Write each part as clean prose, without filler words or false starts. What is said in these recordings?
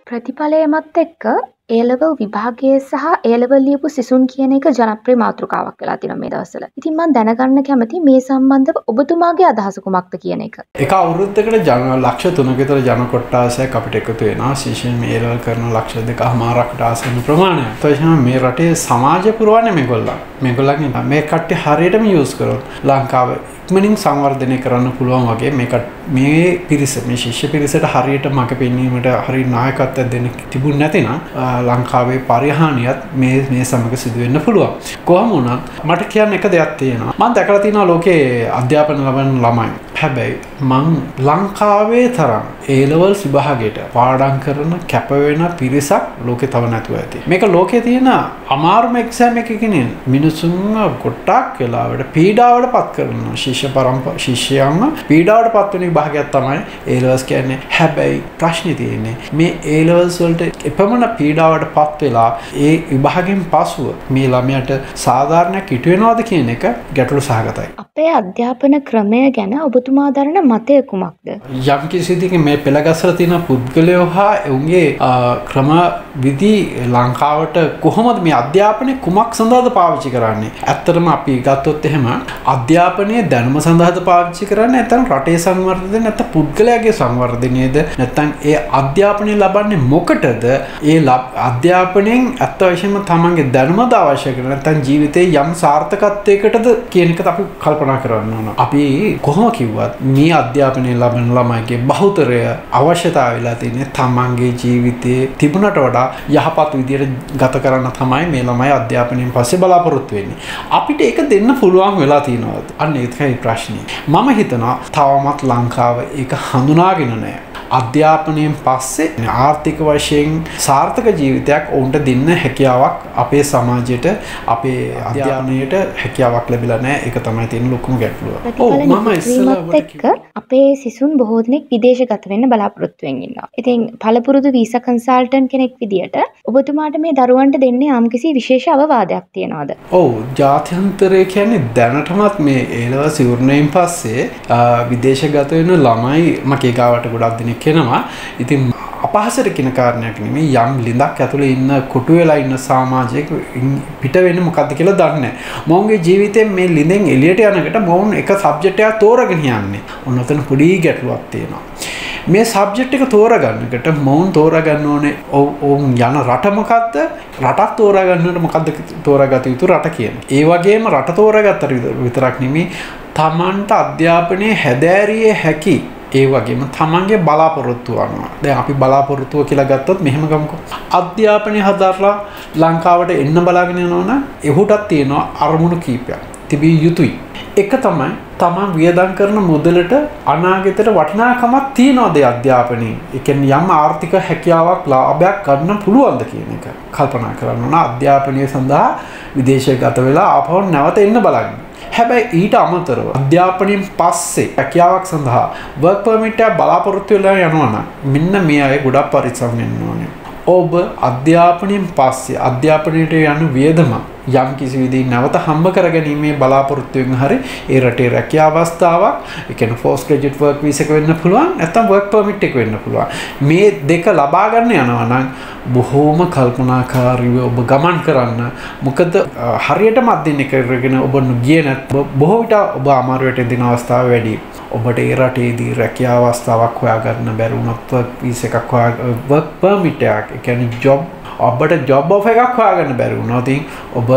ප්‍රතිඵලයමත් එක්ක A-level විභාගයේ සහ A-level ලියපු සිසුන් කියන එක ජනප්‍රිය මාතෘකාවක් වෙලා තියෙනවා මේ දවස්වල. ඉතින් මම දැනගන්න කැමතියි මේ සම්බන්ධව ඔබතුමාගේ අදහස කුමක්ද කියන එක. එක අවුරුද්දකට ලක්ෂ 3ක විතර ජන කොට්ටාසයක් අපිට එකතු වෙනවා. විශේෂයෙන් මේ A-level කරන ලක්ෂ 2.5කට ආසන්න ප්‍රමාණයක්. ඒතකොට මේ රටේ සමාජය පුරවන්නේ මේගොල්ලන්ගේ මේ කට්ටිය හරියටම යූස් කරොත් ලංකාවේ ඉක්මනින් සංවර්ධනය කරන්න පුළුවන් වගේ මේ පිරිස මේ ශිෂ්‍ය පිරිසට හරියට මඟ පෙන්වීමට හරිය නායකත්වයක් දෙන්න තිබුණ නැතිනම් ලංකාවේ පරිහානියත් මේ සමග සිදු වෙන්න පුළුවන්. කොහොම වුණත් මට කියන්න එක දෙයක් තියෙනවා. මම දැකලා තියෙනවා ලෝකේ අධ්‍යාපන ලබන ළමයි. හැබැයි මං ලංකාවේ තරම් A-level විභාගයට පාඩම් කරන කැප වෙන පිරිසක් ලෝකේ තව නැතුව ඇති. මේක ලෝකේ තියෙන අමාරුම එක්සෑම් එකකින් මිනිසුන්ව ගොඩක් වෙලාවට පීඩාවට පත් කරනවා. ශිෂ්‍යයන්ව පීඩාවට පත් වෙන විභාගයක් තමයි A-levels කියන්නේ. හැබැයි ප්‍රශ්නේ තියෙන්නේ මේ A-levels වලට එපමණ පීඩාවට පත් වෙලා ඒ විභාගයෙන් පසුව මේ ළමයාට සාධාරණයක් ඉටු වෙනවද කියන එක ගැටලු සහගතයි. අපේ අධ්‍යාපන ක්‍රමය ගැන ඔබතුමා දරන මතය කුමක්ද? යම් කිසි දෙයකින් මේ පෙළගස්සලා තියෙන පුද්ගලයෝ හා ඔවුන්ගේ ක්‍රම විදි ලංකාවට කොහොමද මේ අධ්‍යාපනය කුමක් සඳහාද පාවිච්චි කරන්නේ? ඇත්තටම අපි ගත්තොත් එහෙම අධ්‍යාපනයේ දැනුම සඳහාද පාවිච්චි කරන්නේ නැත්නම් රටේ සංවර්ධනය නැත්නම් පුද්ගලයාගේ සංවර්ධනයද නැත්නම් ඒ අධ්‍යාපනය ලබන්නේ මොකටද? ඒ අධ්‍යාපනයෙන් අත් වශයෙන්ම තමන්ගේ දැනුමද අවශ්‍ය කරන්නේ නැත්නම් ජීවිතේ යම් සාර්ථකත්වයකටද කියන එකත් අපි කල්පනා කරන්න ඕන. අපි කොහොම කිව්වත් මේ අධ්‍යාපනය ලබන ළමයිගේ බහුතරය අවශ්‍යතාවය වෙලා තියෙන්නේ තමන්ගේ ජීවිතයේ තිබුණට වඩා යහපත් විදියට ගත කරන්න තමයි මේ ළමයි අධ්‍යාපනයෙන් පස්සේ බලාපොරොත්තු වෙන්නේ. අපිට ඒක දෙන්න පුළුවන් වෙලා තියෙනවද? අන්න ඒකයි ප්‍රශ්නේ. මම හිතනවා තවමත් ලංකාව ඒක හඳුනාගෙන නැහැ. අධ්‍යාපනයෙන් පස්සේ ආර්ථික වශයෙන් සාර්ථක ජීවිතයක් ඔවුන්ට දෙන්න හැකියාවක් අපේ සමාජයට අපේ අධ්‍යාපනයට හැකියාවක් ලැබිලා නැහැ. ඒක තමයි තියෙන ලොකුම ගැටලුව. මම ඉස්සෙල්ලා අපේ සිසුන් බොහෝ දෙනෙක් විදේශගත වෙන්න බලාපොරොත්තු වෙමින් ඉන්නවා. ඉතින් පළපුරුදු වීසා කන්සල්ටන්ට් කෙනෙක් විදියට ඔබතුමාට මේ දරුවන්ට දෙන්නේ යම්කිසි විශේෂ අවවාදයක් තියනවද? ඔව්, ජාත්‍යන්තරය කියන්නේ දැනටමත් මේ A-level ඉවරණයෙන් පස්සේ විදේශගත වෙන ළමයි මගේ ගාවට ගොඩක් දෙනෙක් කෙනවා. ඉතින් අපහසුට කියන කාරණයක් නෙමෙයි යම් ලිඳක් ඇතුලේ ඉන්න කොටු වෙලා ඉන්න සමාජයක පිට වෙන්නේ මොකද්ද කියලා දන්නේ නැහැ. මොවුන්ගේ ජීවිතයෙන් මේ ලිඳෙන් එළියට යනකොට මොවුන් එක සබ්ජෙක්ට් එකක් තෝරගෙන යන්නේ. ඔන්න ඔතන පොඩි ගැටලුවක් තියෙනවා. මේ සබ්ජෙක්ට් එක තෝරගන්නකොට මොවුන් තෝරගන්න ඕනේ ඔවුන් යන රට මොකද්ද? රටක් තෝරගන්නකොට මොකද්ද තෝරාගත යුතු රට කියන්නේ. ඒ වගේම රට තෝරාගත්තට විතරක් නෙමෙයි තමන්ට අධ්‍යාපනයේ හැදෑරිය හැකි ඒ වගේම තමන්ගේ බලාපොරොත්තු අනුව. දැන් අපි බලාපොරොත්තුව කියලා ගත්තොත් මෙහෙම ගමුකෝ. අධ්‍යාපනය හදාarලා ලංකාවට එන්න බලාගෙන යනවනම් එහුටත් තියෙනවා අරමුණු කීපයක්. තිබිය යුතුයි. එක තමයි තමන් වියදම් කරන මුදලට අනාගතයට වටිනාකමක් තියනවාද අධ්‍යාපනයේ. ඒ කියන්නේ යම් ආර්ථික හැකියාවක් ලාභයක් ගන්න පුළුවන්ද කියන එක කල්පනා කරන්න ඕන. අධ්‍යාපනය සඳහා විදේශගත වෙලා ආපහු නැවත එන්න බලන්න. හැබැයි ඊට අමතරව අධ්‍යාපනයෙන් පස්සේ හැකියාවක් සඳහා work permit එක බලාපොරොත්තු වෙලා යනවා නම් මෙන්න මේ අය ගොඩක් පරිස්සම් වෙන්න ඕනේ. ඔබ අධ්‍යාපනයෙන් පස්සේ අධ්‍යාපනයට යන වියදම යම් කිසි විදිහකින් නැවත හම්බ කරගැනීමේ බලාපොරොත්තුවෙන් හරි ඒ රටේ රැකියාව අවස්ථාවක් ඒ කියන්නේ post graduate work visa එක වෙන්න පුළුවන් නැත්නම් work permit එක වෙන්න පුළුවන්. මේ දෙක ලබා ගන්න යනවා නම් බොහෝම කල්පනාකාරීව ඔබ ගමන් කරන්න. මොකද හරියටම අදින්න කරගෙන ඔබ ගියේ නැත්නම් බොහෝ විට ඔබ අමාරුවට එදින අවස්ථාව වැඩි. ඔබට ඒ රටේදී රැකියාව අවස්ථාවක් හොයාගන්න බැරි වුණොත් work visa එකක් work permit එකක් ඒ කියන්නේ job ඔබට ජොබ් ඔෆර් එකක් හොයාගන්න බැරි වුණා. ඉතින් ඔබ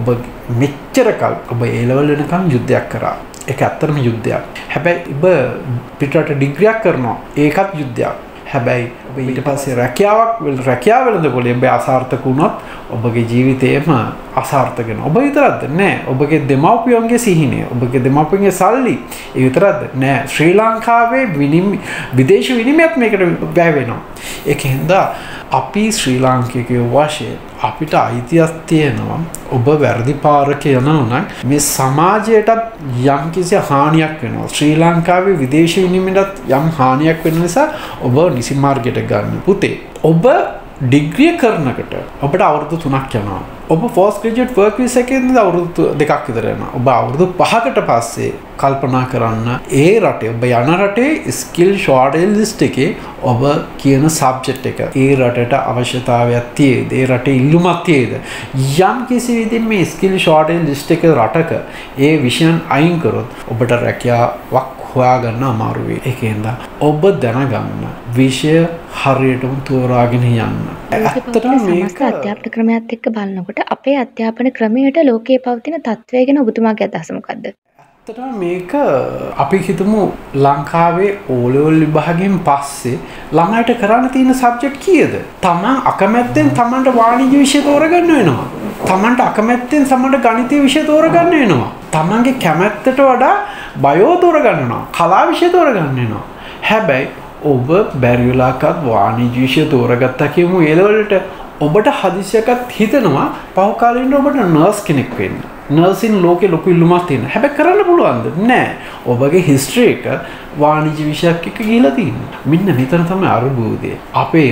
මෙච්චර කල් ඔබ A-level වෙනකම් යුද්ධයක් කරා. ඒක ඇත්තටම යුද්ධයක්. හැබැයි ඔබ පිටරට ඩිග්‍රියක් කරනවා. ඒකත් යුද්ධයක්. හැබැයි ඔබ ඊට පස්සේ රැකියාව වෙනදකොට ඔබ අසාර්ථක වුණොත් ඔබගේ ජීවිතේම අසාර්ථක වෙනවා. ඔබ විතරක්ද නෑ. ඔබගේ දෙමව්පියන්ගේ සිහිනය, ඔබගේ දෙමව්පියන්ගේ සල්ලි ඒ විතරක්ද නෑ. ශ්‍රී ලංකාවේ විදේශ විනිමයත් මේකට වැය වෙනවා. ඒකෙන්ද අපි ශ්‍රී ලාංකිකයෝ වශයෙන් අපිට අයිතියක් තියෙනවා ඔබ වැරදි පාරක යනවා නම් මේ සමාජයටත් යම්කිසි හානියක් වෙනවා. ශ්‍රී ලංකාවේ විදේශ විනිමයටත් යම් හානියක් වෙන නිසා ඔබ නිසි මාර්ගයට ගන්න. පුතේ ඔබ ඩිග්‍රිය කරනකොට ඔබට අවුරුදු 3ක් යනවා. ඔබ post graduate work visa එකෙන් අවුරුදු 2ක් විතර යනවා. ඔබ අවුරුදු 5කට පස්සේ කල්පනා කරන්න ඒ රටේ ඔබ යන රටේ ස්කිල් ෂෝටේජ් ලිස්ට් එකේ ඔබ කියන සබ්ජෙක්ට් එක ඒ රටට අවශ්‍යතාවයක් තියෙද ඒ රටේ ඉල්ලුමක් තියෙද යම් කිසි විදිහින් මේ ස්කිල් ෂෝටේජ් ලිස්ට් එක රටක ඒ විෂයන් අයින් කරොත් ඔබට රැකියාවක් හොයාගන්න අමාරු වෙයි. ඒකෙන්ද ඔබ දැනගන්න විෂය හරියටම තෝරාගෙන යන්න. ඇත්තටම මේක අධ්‍යාපන ක්‍රමයත් එක්ක බලනකොට අපේ අධ්‍යාපන ක්‍රමයට ලෝකයේ පවතින තත්ත්වය ගැන ඔබතුමාගේ අදහස මොකද්ද? ඇත්තටම මේක අපි හිතමු ලංකාවේ O-level විභාගයෙන් පස්සේ ළමයිට කරන්න තියෙන සබ්ජෙක්ට් කීයද? තමන් අකමැත්තෙන් තමන්ට වාණිජ්‍ය විෂය තෝරගන්න වෙනවා. තමන්ට අකමැත්තෙන් තමන්ට ගණිතීය විෂය තෝරගන්න වෙනවා. තමන්ගේ කැමැත්තට වඩා බයෝ තෝරගන්න වෙනවා. කලා විෂය තෝරගන්න වෙනවා. හැබැයි ඔබ බැරි වෙලාවකත් වාණිජ්‍ය විෂය තෝරගත්තා කියමු ඒ ලෙවලට ඔබට හදිසියකත් හිතෙනවා පහු කාලේ ඉන්න ඔබට නර්ස් කෙනෙක් වෙන්න. නර්සින් ලෝකේ ලොකු ඉල්ලුමක් තියෙනවා. හැබැයි කරන්න පුළුවන්ද? නෑ. ඔබගේ හිස්ටරි එක වාණිජ්‍ය විෂයක් එක්ක ගිහිලා තියෙනවා. මෙන්න මෙතන තමයි අරුබුදේ. අපේ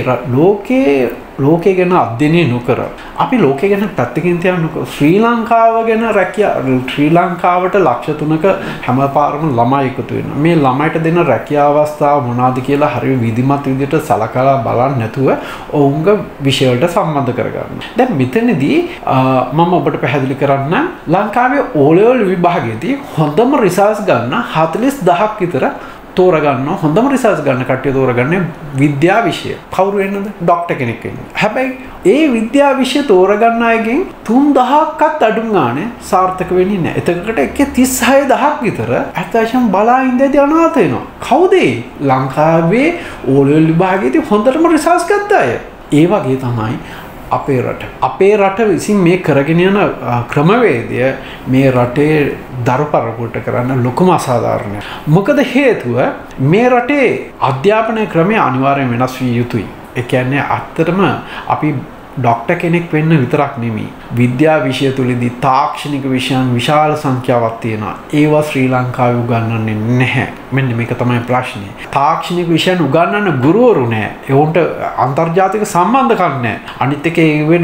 ලෝකේ ගැන අධ්‍යයනය නොකර අපි ලෝකේ ගැන පැත්තකින් තියන්නකො ශ්‍රී ලංකාව ගැන ශ්‍රී ලංකාවට ලක්ෂ 3ක හැමපාරම ළමයි එකතු වෙනවා. මේ ළමයිට දෙන රැකියාව අවස්ථාව මොනවාද කියලා හරිය විධිමත් විදිහට සලකලා බලන්න නැතුව ඔවුන්ගේ විෂය වලට සම්බන්ධ කරගන්න. දැන් මෙතනදී මම ඔබට පැහැදිලි කරන්න ලංකාවේ O-level විභාගයේදී හොඳම රිසල්ට්ස් ගන්න 40000ක් විතර තෝරගන්න හොඳම රිසර්ච් ගන්න කට්ටිය තෝරගන්නේ විද්‍යා විෂය. කවුරු වෙන්නද? ડોක්ටර් කෙනෙක් වෙන්න. හැබැයි ඒ විද්‍යා විෂය තෝරගන්න අයගෙන් 3000ක්වත් අඩු ගානේ සාර්ථක වෙන්නේ නැහැ. එතකොට එකේ 36000ක් විතර අත්‍යවශ්‍යම බලා ඉඳදී අනාථ වෙනවා. කවුද ලංකාවේ O-level විභාගයේදී හොඳටම රිසර්ච් ගත්ත අය? ඒ වගේ තමයි අපේ රට විසින් මේ කරගෙන යන ක්‍රමවේදය මේ රටේ දරුපරපුරට කරන්න ලොකුම අසාධාරණයක්. මොකද හේතුව මේ රටේ අධ්‍යාපන ක්‍රමය අනිවාර්යෙන් වෙනස් විය යුතුයි. ඒ කියන්නේ ඇත්තටම අපි ડોක්ටර් කෙනෙක් වෙන්න විතරක් නෙමෙයි විද්‍යා විෂය තුලදී තාක්ෂණික විෂයන් විශාල සංඛ්‍යාවක් තියෙනවා. ඒවා ශ්‍රී ලංකාවේ උගන්වන්නේ නැහැ. මෙන්න මේක තමයි ප්‍රශ්නේ. තාක්ෂණික විෂයන් උගන්වන්න ගුරුවරු නැහැ. ඒවොන්ට අන්තර්ජාතික සම්බන්ධකම් නැහැ. අනිත් එක ඒ වෙන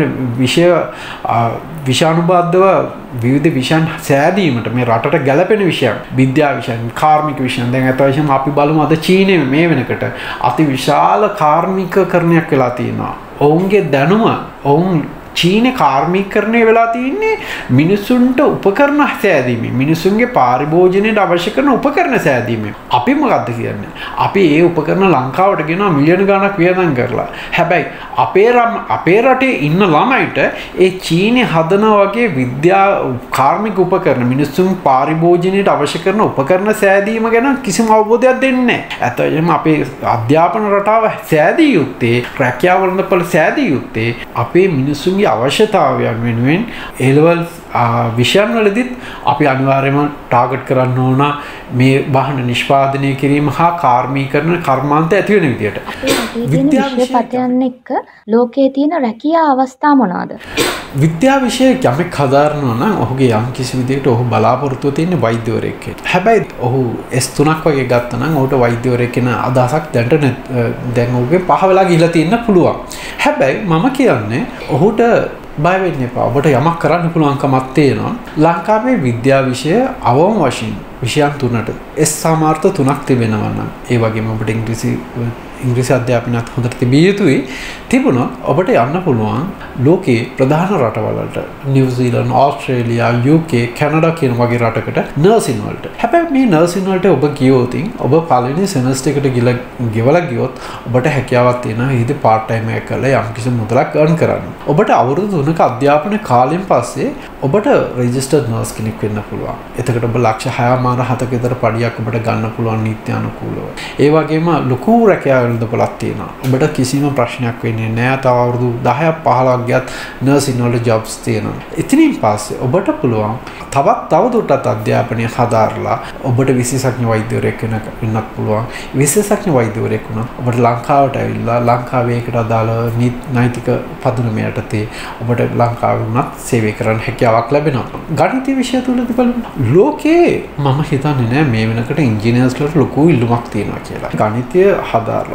විෂානුබද්ධව විවිධ විෂයන් සෑදීමට මේ රටට ගැළපෙන විෂයන් විද්‍යා විෂයන් කාර්මික විෂයන් දැන් අතවශ්‍යම අපි බලමු අද චීනයේ මේ වෙනකොට අති විශාල කාර්මිකකරණයක් වෙලා තියෙනවා. ඔවුන්ගේ දැනුම ඔවුන් චීන කාර්මිකකරණය වෙලා තින්නේ මිනිසුන්ට උපකරණ සෑදීමේ මිනිසුන්ගේ පාරිභෝජනයට අවශ්‍ය කරන උපකරණ සෑදීමේ. අපි මොකද්ද කියන්නේ? අපි ඒ උපකරණ ලංකාවට ගෙනවා මිලියන ගණක් වියදම් කරලා. හැබැයි අපේ රටේ ඉන්න ළමයිට ඒ චීනේ හදන වගේ විද්‍යා කාර්මික උපකරණ මිනිසුන් පාරිභෝජනයට අවශ්‍ය කරන උපකරණ සෑදීම ගැන කිසිම අවබෝධයක් දෙන්නේ නැහැ. ඇත්තටම අපේ අධ්‍යාපන රටාව සෑදිය යුත්තේ රැකියාව වලපල සෑදිය යුත්තේ අපේ මිනිසුන්ගේ අවශ්‍යතාවයන් වෙනුවෙන් A-level විෂයන් වලදීත් අපි අනිවාර්යයෙන්ම ටාගට් කරන්න ඕන මේ වාහන නිෂ්පාදනය කිරීම හා කාර්මීකරණ කර්මාන්ත ඇති වෙන විදියට. විද්‍යා විෂයයන් එක්ක ලෝකයේ තියෙන රැකියා අවස්ථා මොනවාද? විද්‍යා විෂය යමෙක් හදාරනවා නම් ඔහුගේ යම් කිසි විදිහකට ඔහු බලාපොරොත්තු වෙන්නේ වෛද්‍යවරයෙක් වෙන්න. හැබැයි ඔහු S3ක් වගේ ගත්තා නම් ඔහුට වෛද්‍යවරයෙක් වෙන අදහසක් දැන් ඔහුගේ පහ වෙලා ගිහිලා තියෙන්න පුළුවන්. හැබැයි මම කියන්නේ ඔහුට බය වෙන්න එපා. ඔබට යමක් කරන්න පුළුවන්කමක් තියෙනවා. ලංකාවේ විද්‍යා විෂය අවම වශයෙන් විෂයන් 3ට S සාමාර්ථ 3ක් තිබෙනවා නම් ඒ වගේම ඔබට ඉංග්‍රීසි අධ්‍යාපනයත් හොඳට තිබිය යුතුයි. තිබුණොත් ඔබට යන්න පුළුවන් ලෝකේ ප්‍රධාන රටවලට නිව්සීලන්ත, ඕස්ට්‍රේලියා, UK, කැනඩා කියන වගේ රටකට නර්සින් වලට. හැබැයි මේ නර්සින් වලට ඔබ ගියොත් ඔබ පළවෙනි සෙමස්ටර් එකට ගෙවලා ගියොත් ඔබට හැකියාවක් තියෙනවා ඊට පාර්ට් ටයිම් එකක් කරලා යම්කිසි මුදලක් earn කරන්න. ඔබට අවුරුදු 3ක අධ්‍යාපන කාලයෙන් පස්සේ ඔබට රෙජිස්ටර්ඩ් නර්ස් කෙනෙක් වෙන්න පුළුවන්. එතකොට ඔබ ලක්ෂ 6.7ක විතර පඩියක් ඔබට ගන්න පුළුවන් නීති අනුකූලව. ඒ වගේම ලොකු රැකියාව වලදපලක් තියෙනවා. ඔබට කිසිම ප්‍රශ්නයක් වෙන්නේ නැහැ. තව අවුරුදු 10ක් 15ක් ගියත් නර්සින් වල ජොබ්ස් තියෙනවා. ඉතින් පස්සේ ඔබට පුළුවන් තවදුරටත් අධ්‍යාපනය හදාarලා ඔබට විශේෂඥ වෛද්‍යවරයෙක් වෙන්නත් පුළුවන්. විශේෂඥ වෛද්‍යවරයෙක් වුණා ඔබට ලංකාවට ඇවිල්ලා ලංකාවේ එකට අදාළ නෛතික පදනම යටතේ ඔබට ලංකාවේ වුණත් සේවය කරන්න හැකියාවක් ලැබෙනවා. ගණිත විෂය තුලදී බලමු. ලෝකේ මම හිතන්නේ නෑ මේ වෙනකොට ඉංජිනේර්ස්ලාට ලොකු ඉල්ලුමක් තියෙනවා කියලා. ගණිතය හදාarලා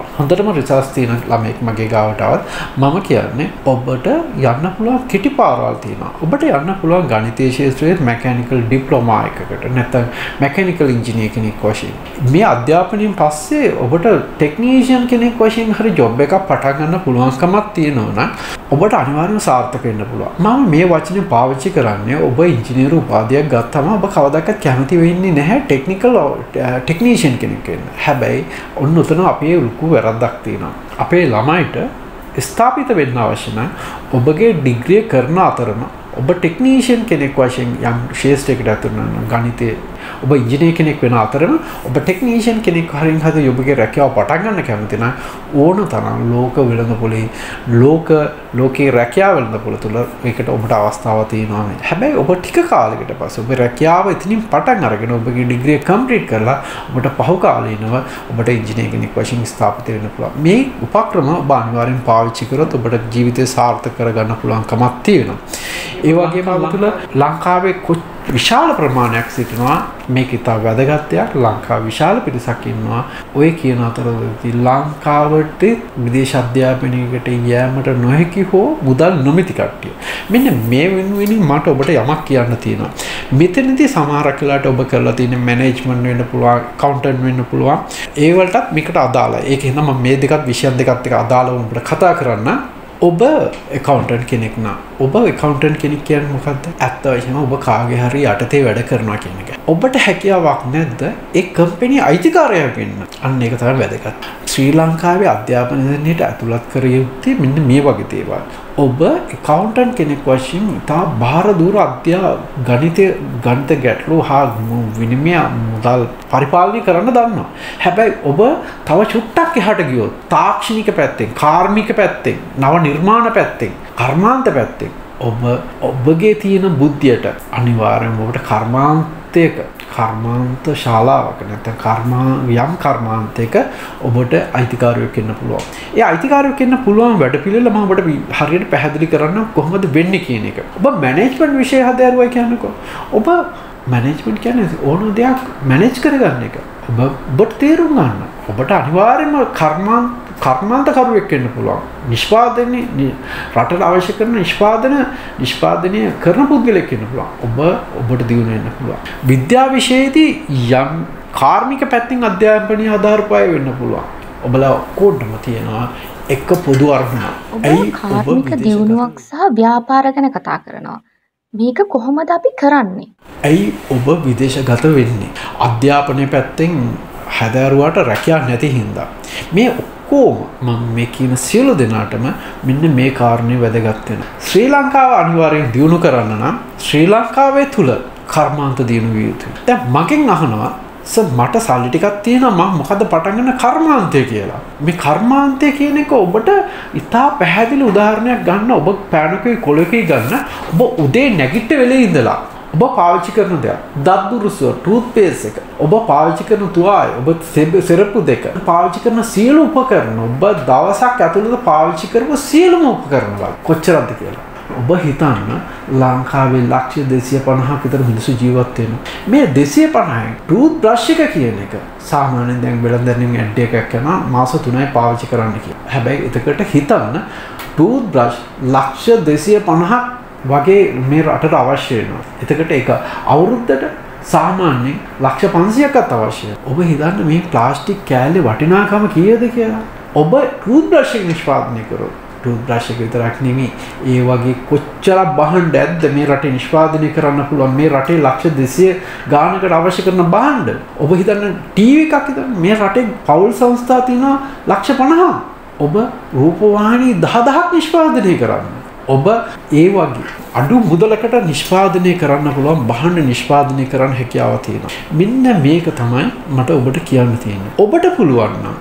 පුළුවන්. හොඳටම රිසර්ච් තියෙන ළමෙක් මගේ ගාවට ආවත් මම කියන්නේ ඔබට යන්න පුළුවන් කෙටි පාරවල් තියෙනවා. ඔබට යන්න පුළුවන් ගණිතීය ශාස්ත්‍රයේ මැකැනිකල් ඩිප්ලෝමා එකකට නැත්නම් මැකැනිකල් ඉංජිනේර කෙනෙක් වශයෙන්. මේ අධ්‍යාපනයෙන් පස්සේ ඔබට ටෙක්නීෂියන් කෙනෙක් වශයෙන් හරි ජොබ් එකක් පටන් ගන්න පුළුවන්කමක් තියෙනවා නම් ඔබට අනිවාර්යයෙන්ම සාර්ථක වෙන්න පුළුවන්. මම මේ වචනේ පාවිච්චි කරන්නේ ඔබ ඉංජිනේරු උපාධියක් ගත්තම ඔබ කවදාකවත් කැමති වෙන්නේ නැහැ ටෙක්නීෂියන් කෙනෙක් වෙන්න. හැබැයි ඔන්න උතන අපේ ලොකු වැරද්දක් තියෙනවා. අපේ ළමයිට ස්ථාපිත වෙන්න අවශ්‍ය නම් ඔබගේ ඩිග්‍රිය කරන අතරම ඔබ ටෙක්නීෂියන් කෙනෙක් වශයෙන් යම් ශාස්ත්‍රයකට ඇතුළු වෙන ගණිතයේ ඔබ ඉංජිනේර කෙනෙක් වෙන අතරම ඔබ ටෙක්නීෂියන් කෙනෙක් හරින් හද ඔබගේ රැකියාව පටන් ගන්න කැමති නම් ඕන තරම් ලෝක වෙළඳපොලේ ලෝකේ රැකියාව වෙළඳපොළ තුල ඒකට ඔබට අවස්ථාවක් තියෙනවා. හැබැයි ඔබ ටික කාලයකට පස්සේ ඔබ රැකියාව එතනින් පටන් අරගෙන ඔබගේ ඩිග්‍රිය කම්ප්ලීට් කරලා ඔබට පහු කාලීනව ඔබට ඉංජිනේර කෙනෙක් වශයෙන් ස්ථාපිත වෙන්න පුළුවන්. මේ උපක්‍රම ඔබ අනිවාර්යෙන් පාවිච්චි කරොත් ඔබට ජීවිතය සාර්ථක කරගන්න පුළුවන් කමක් තියෙනවා. ඒ වගේම අපතුල ලංකාවේ විශාල ප්‍රමාණයක් සිටිනවා මේක ඉතා වැදගත් දෙයක්. ලංකාවේ විශාල පිරිසක් ඉන්නවා ඔය කියන අතරදී ලංකාවට විදේශ අධ්‍යාපනයකට යෑමට නොහැකි හෝ මුදල් නොමැති කට්ටිය. මෙන්න මේ වෙනුවෙන් මට ඔබට යමක් කියන්න තියෙනවා. මෙතනදී සමහරක් වෙලාවට ඔබ කරලා තියෙන මැනේජ්මන්ට් වෙන්න පුළුවන්, අකවුන්ටන්ට් වෙන්න පුළුවන්. ඒ වලටත් මේකට අදාළයි. ඒක හින්දා මම මේ දෙකත් විෂයන් දෙකත් එක්ක අදාළව ඔබට කතා කරන්න. ඔබ accountant කෙනෙක් නම් ඔබ accountant කෙනෙක් කියන්නේ මොකද්ද? ඇත්ත වශයෙන්ම ඔබ කාගේ හරි යටතේ වැඩ කරනවා කියන එක. ඔබට හැකියාවක් නැද්ද ඒ කම්පැනි අයිතිකාරයෙක් වෙන්න? අන්න ඒක තමයි වැදගත්. ශ්‍රී ලංකාවේ අධ්‍යාපන දෙන්නට ඇතුළත් කර යුත්තේ මෙන්න මේ වගේ දේවල්. ඔබ accountant කෙනෙක් වශයෙන් තා බාහිර දුර ගණිත ගැටලු හා විනිමය මුදල් පරිපාලනය කරන්න දන්නවා. හැබැයි ඔබ තව චුට්ටක් එහාට ගියොත් තාක්ෂණික පැත්තෙන්, කාර්මික පැත්තෙන්, නව නිර්මාණ පැත්තෙන්, කර්මාන්ත පැත්තෙන් ඔබගේ තියෙන බුද්ධියට අනිවාර්යයෙන්ම ඔබට කර්මාන්ත ශාලාවක නැත්නම් යම් කර්මාන්තයක ඔබට අයිතිකාරයෙක් වෙන්න පුළුවන්. ඒ අයිතිකාරයෙක් වෙන්න පුළුවන් වැඩපිළිවෙල මම ඔබට හරියට පැහැදිලි කරන්න කොහොමද වෙන්නේ කියන එක. ඔබ මැනේජ්මන්ට් විෂය හදාරුවයි කියන්නකෝ. ඔබ මැනේජ්මන්ට් කියන්නේ ඕන දෙයක් මැනේජ් කරගන්න එක. ඔබට තේරුම් ගන්න. ඔබට අනිවාර්යයෙන්ම කර්මාන්තකරුවෙක් වෙන්න පුළුවන්. රටට අවශ්‍ය කරන නිෂ්පාදනය කරන පුද්ගලෙක් වෙන්න පුළුවන්. ඔබට දියුණු වෙන්න පුළුවන්. විද්‍යා විෂයේදී යම් කාර්මික පැත්තෙන් අධ්‍යාපනය ආධාරපය වෙන්න පුළුවන්. ඔබලා ඔක්කොටම තියෙනවා එක පොදු අරමුණක්. කාර්මික දියුණුවක් සහ ව්‍යාපාර ගැන කතා කරනවා. මේක කොහොමද අපි කරන්නේ? ඇයි ඔබ විදේශගත වෙන්නේ? අධ්‍යාපනය පැත්තෙන් හැදෑරුවාට රැකියාවක් නැති හින්දා. මේ ඔක්කොම මම මේ කියන සියලු දෙනාටම මෙන්න මේ කාරණේ වැදගත් වෙනවා. ශ්‍රී ලංකාව අනිවාර්යෙන් දියුණු කරන්න නම් ශ්‍රී ලංකාවේ තුල කර්මාන්ත දියුණු විය යුතුයි. දැන් මගෙන් අහනවා මට සල්ලි ටිකක් තියෙනවා මම මොකද පටන් ගන්න කර්මාන්තය කියලා. මේ කර්මාන්තය කියන එක ඔබට ඉතා පැහැදිලි උදාහරණයක් ගන්න. ඔබ පෑනකේ කොලකේ ගන්න. ඔබ උදේ නැගිට වෙලේ ඉඳලා ඔබ පාවිච්චි කරන දේක් දත් දුරුසුව ටූත් පේස්ට් එක ඔබ පාවිච්චි කරන තුවාල ඔබ සෙරප්පු දෙක පාවිච්චි කරන සියලු උපකරණ ඔබ දවසක් ඇතුළත පාවිච්චි කරපු සියලුම උපකරණ වල කොච්චරද කියලා ඔබ හිතන්න ලංකාවේ ලක්ෂ 250ක් විතර මිනිස්සු ජීවත් වෙනවා. මේ 250න් ටූත් බ්‍රෂ් එක කියන එක සාමාන්‍යයෙන් දැන් වෙළඳන්නේ ඇඩ් එකක් කරනවා මාස 3යි පාවිච්චි කරන්න කියලා. හැබැයි එතකොට හිතන්න ටූත් බ්‍රෂ් ලක්ෂ 250ක් වගේ මේ රටට අවශ්‍ය වෙනවා. එතකොට ඒක අවුරුද්දට සාමාන්‍යයෙන් ලක්ෂ 500ක්වත් අවශ්‍යයි. ඔබ හිතන්න මේ ප්ලාස්ටික් කෑල්ලේ වටිනාකම කීයද කියලා. ඔබ ටූත් බ්‍රෂ් එක නිෂ්පාදනය කරොත් ටූත් බ්‍රෂ් එක විතරක් නෙමෙයි ඒ වගේ කොච්චරක් භාණ්ඩ ඇද්ද මේ රටේ නිෂ්පාදනය කරන්න පුළුවන්. මේ රටේ ලක්ෂ 200 ගානකට අවශ්‍ය කරන භාණ්ඩ. ඔබ හිතන්න ටීවී එකක් හිතන්න මේ රටේ පවුල් සංස්ථා තියෙනවා ලක්ෂ 50. ඔබ රූපවාහිනී 10000ක් නිෂ්පාදනය කරන්න. ඔබ ඒ වගේ අඩු මුදලකට නිෂ්පාදනය කරන්න පුළුවන් භාණ්ඩ නිෂ්පාදනය කරන්න හැකියාව තියෙනවා. මෙන්න මේක තමයි මට ඔබට කියන්න තියෙන්නේ. ඔබට පුළුවන් නම්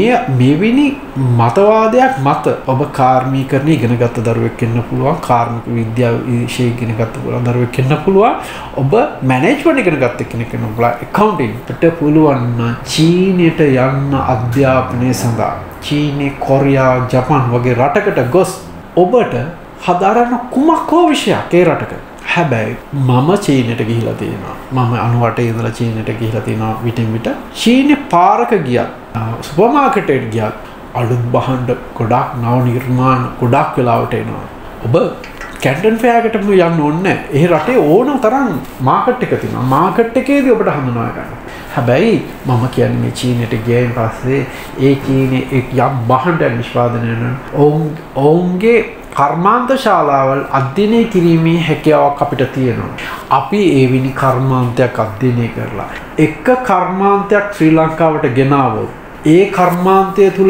මෙවැනි මතවාදයක් මත ඔබ කාර්මීකරණය ඉගෙනගත්ත දරුවෙක් වෙන්න පුළුවන්. කාර්මික විද්‍යාව විෂය ඉගෙනගත්ත දරුවෙක් වෙන්න පුළුවන්. ඔබ මැනේජ්මන්ට් ඉගෙනගත්ත කෙනෙක් වෙන්න පුළුවන්. ඇකවුන්ටින්ග්ට පුළුවන් නම් චීනයට යන්න අධ්‍යාපනය සඳහා චීනය, කොරියා, ජපාන් වගේ රටකට ගොස් ඔබට හදාරන්න කුමක් හෝ විෂයක් ඒ රටක. හැබැයි මම චීනයට ගිහිලා තියෙනවා. මම 98 ඉඳලා චීනයට ගිහිලා තියෙනවා විටින් විට. චීනේ පාරක ගියත් සුපර් මාකට් එකට ගියත් අලුත් භාණ්ඩ ගොඩක් නව නිර්මාණ ගොඩක් වෙලාවට එනවා. ඔබ කැන්ටන් ෆෙයාරකටම යන්න ඕනේ නැහැ. ඒ රටේ ඕන තරම් මාකට් එක තියෙනවා. මාකට් එකේදී ඔබට හඳුනා ගන්න. හැබැයි මම කියන්නේ මේ චීනයට ගියයින් පස්සේ ඒ චීනේ යම් භාණ්ඩ නිෂ්පාදනය කරන ඔවුන්ගේ කර්මාන්ත ශාලාවල් අධ්‍යයනය කිරීමේ හැකියාවක් අපිට තියෙනවා. අපි ඒ වෙනි කර්මාන්තයක් අධ්‍යයනය කරලා එක කර්මාන්තයක් ශ්‍රී ලංකාවට ගෙනාවොත් ඒ කර්මාන්තය තුල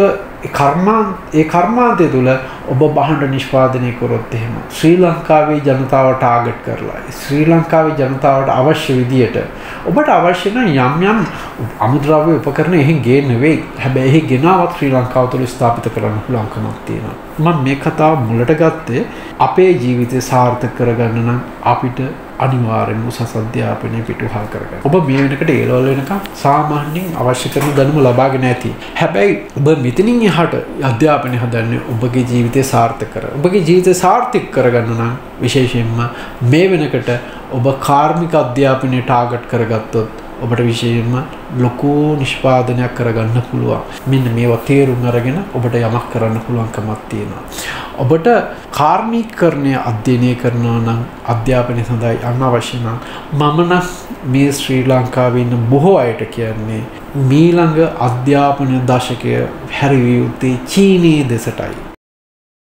ඔබ භාණ්ඩ නිෂ්පාදනය කරොත් එහෙම ශ්‍රී ලංකාවේ ජනතාව ටාගට් කරලා ශ්‍රී ලංකාවේ ජනතාවට අවශ්‍ය විදියට ඔබට අවශ්‍ය නම් යම් අමුද්‍රව්‍ය උපකරණ එහෙන් ගේන්න වෙයි. හැබැයි එහි ගෙනාවත් ශ්‍රී ලංකාව තුළ ස්ථාපිත කරන්න පුළුවන්කමක් තියෙනවා. මම මේ කතාව මුලට ගත්තේ අපේ ජීවිතය සාර්ථක කරගන්න නම් අපිට අනිවාර්යෙන්ම උසස් අධ්‍යාපනය පිටුහල් කරගන්න. ඔබ මේ වෙනකොට A level වෙනකම් සාමාන්‍යයෙන් අවශ්‍ය කරන දැනුම ලබාගෙන ඇති. හැබැයි ඔබ මෙතනින් එහාට අධ්‍යාපනය හදන්නේ ඔබගේ ජීවිතය සාර්ථක කර. ඔබගේ ජීවිතය සාර්ථක කරගන්න නම් විශේෂයෙන්ම මේ වෙනකොට ඔබ කාර්මික අධ්‍යාපනය ටාගට් කරගත්තොත් ඔබට විශේෂයෙන්ම ලොකු නිෂ්පාදනයක් කරගන්න පුළුවන්. මෙන්න මේවා තේරුම් අරගෙන ඔබට යමක් කරන්න පුළුවන්කමක් තියෙනවා. ඔබට කාර්මිකකරණය අධ්‍යයනය කරනවා නම් අධ්‍යාපනය සඳහා යන්න අවශ්‍ය නම් මම නම් මේ ශ්‍රී ලංකාවේ ඉන්න බොහෝ අයට කියන්නේ මීළඟ අධ්‍යාපන දශකය හැරවිය යුත්තේ චීනයේ දෙසටයි.